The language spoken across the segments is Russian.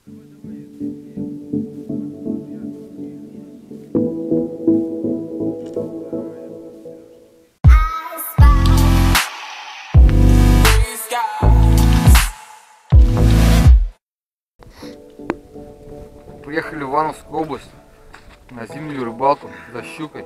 Приехали в Ивановскую область на зимнюю рыбалку за щукой.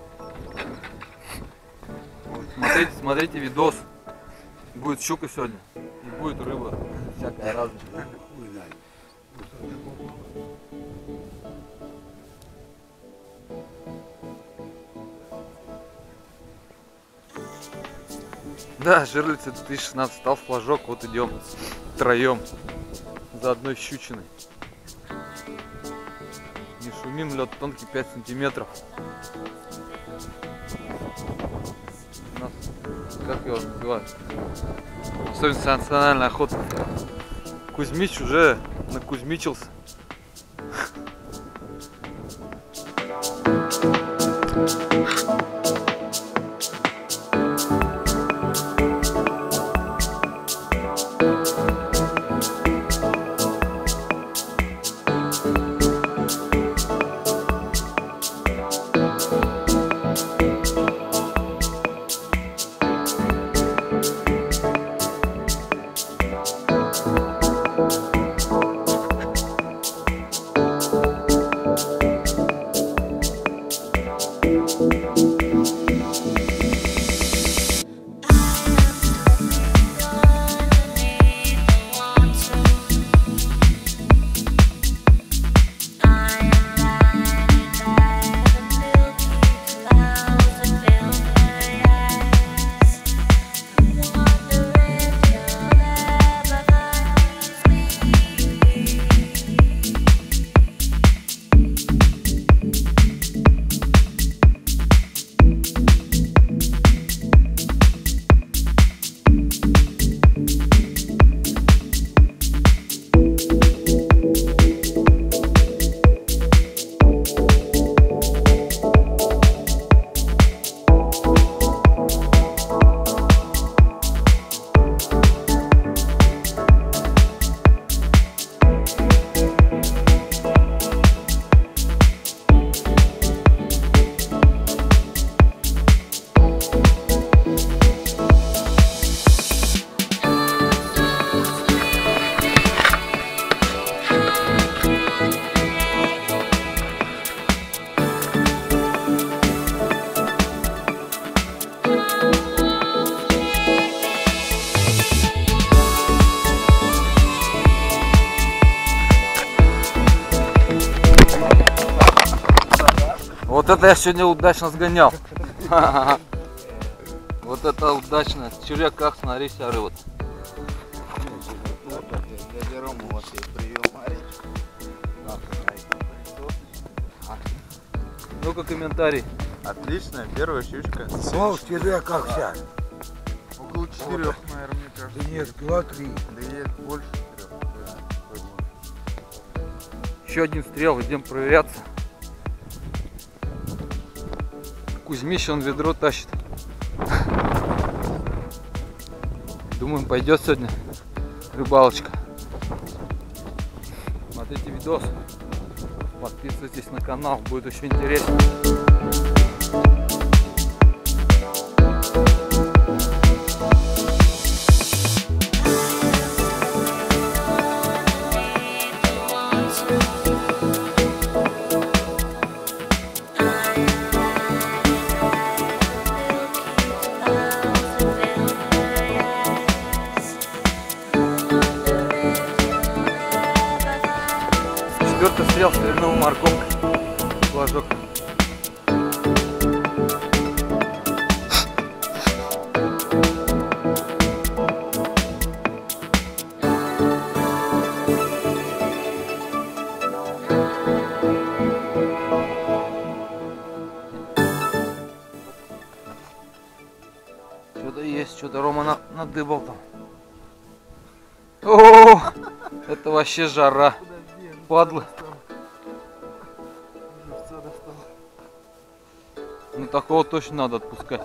Смотрите видос. Будет щука сегодня и будет рыба всякая разная. Да, жерлица 2016, стал флажок, вот идем втроем за одной щучиной. Не шумим, лед тонкий 5 сантиметров. У нас, как его называют, особенно национальная охота. Кузьмич уже накузьмичился. Вот это я сегодня удачно сгонял. Вот это удачно. В червяках, смотри, вся рыба. Ну-ка комментарий. Отлично, первая щучка. Ну, в червяках вся. Около 4, наверное, мне кажется. Да нет, 2-3. Да есть больше 4. Еще один стрел, идем проверяться. Кузьмич, он ведро тащит. Думаем, пойдет сегодня рыбалочка. Смотрите видос, подписывайтесь на канал, будет очень интересно. Четвертый стрел, стрельнул морковкой. Флажок. Что-то есть, что-то Рома надыбал там. О, это вообще жара. Падла. Ну такого точно надо отпускать.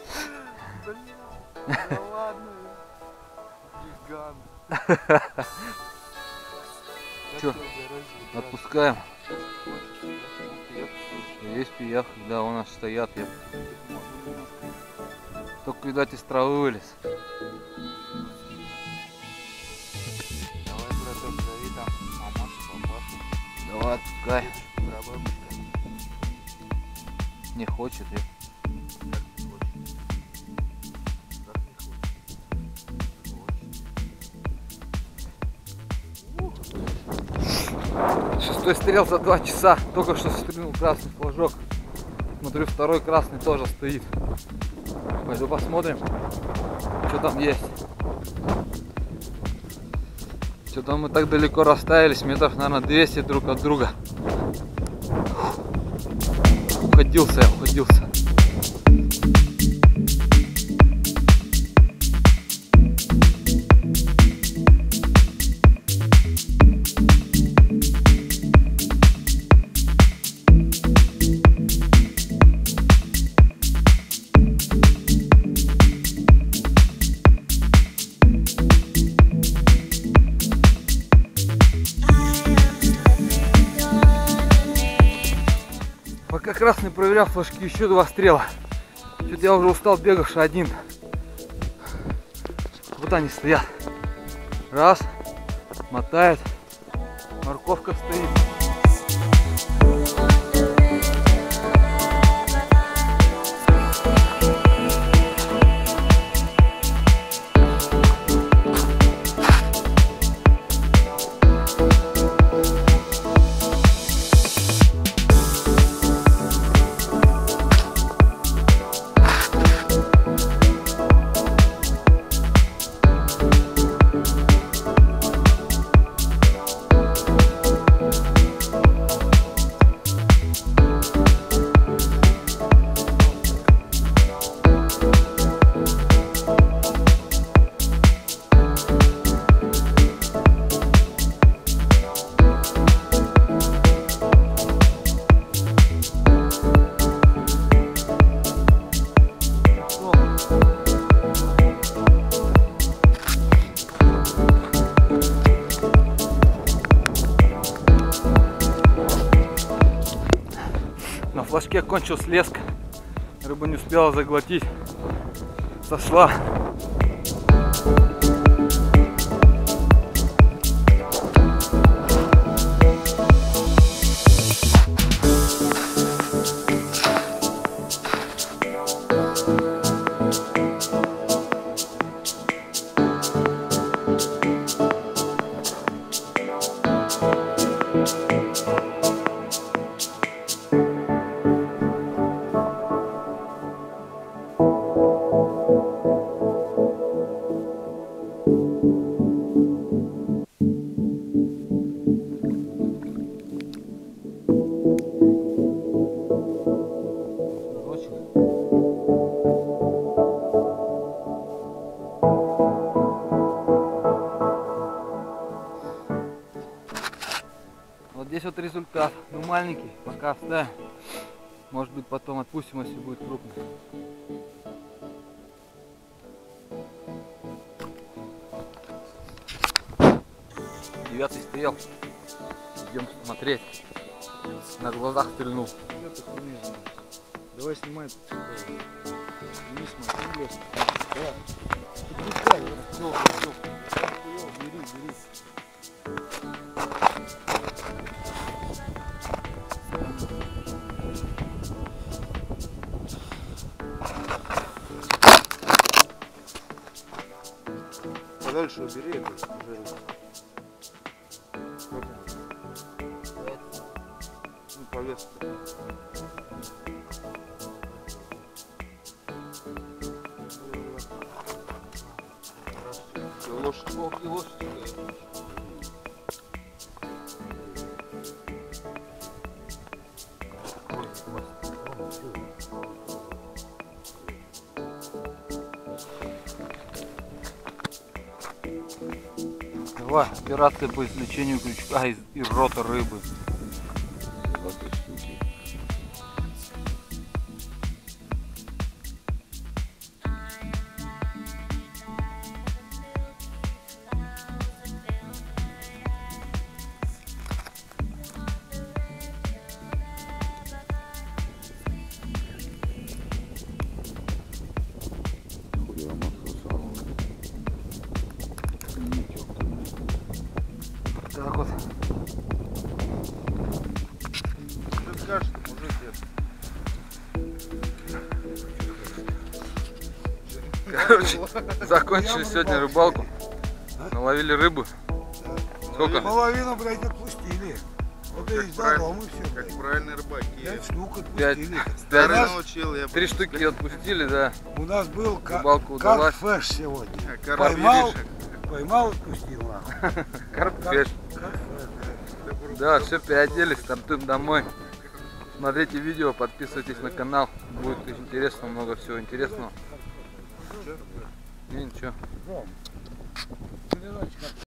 Да ладно, гигант. Че, отпускаем? Есть пиявки, да, у нас стоят. Только, видать, из травы вылез. Давай, браток, зови там мамашу, папашу. Давай, отпускай. Прабабушка. Не хочет, я. Шестой стрел за 2 часа. Только что стрельнул красный флажок. Смотрю, второй красный тоже стоит. Пойду посмотрим, что там есть. Что-то мы так далеко расставились, метров, наверное, 200 друг от друга. Уходился я, уходился. Пока красный проверял флажки, еще 2 стрела. Что-то я уже устал, бегавший один. Вот они стоят. Раз, мотает, морковка стоит. На флажке кончилась леска. Рыба не успела заглотить. Сошла. Вот здесь вот результат. Ну маленький, пока оставим. Может быть потом отпустим, если будет крупный. Девятый стрел. Идем смотреть. На глазах стрельнул. Давай снимай. Не смотри, бери. Подальше убери эту жиру. Ну, по весу. Лошадь. И лошадь. Давай, операция по извлечению крючка из рота рыбы. так вот. Что скажешь, мужик, Короче, закончили сегодня рыбалку. Наловили рыбу. Сколько? Половину, блядь, отпустили. Вот и здорово, мы все, блядь. как правильный рыбак. 5 штук Пять. отпустили. Старый У нас- научил, я 3 штуки отпустили, да. У нас был Рыбалка удалась. карп-фэш сегодня. Карп Поймал, Иришек. поймал, отпустил нахуй. Карп-феш. Карп-фэш, Да, все, переоделись, стартуем домой. Смотрите видео, подписывайтесь на канал. Будет интересно, много всего интересного. И ничего. да.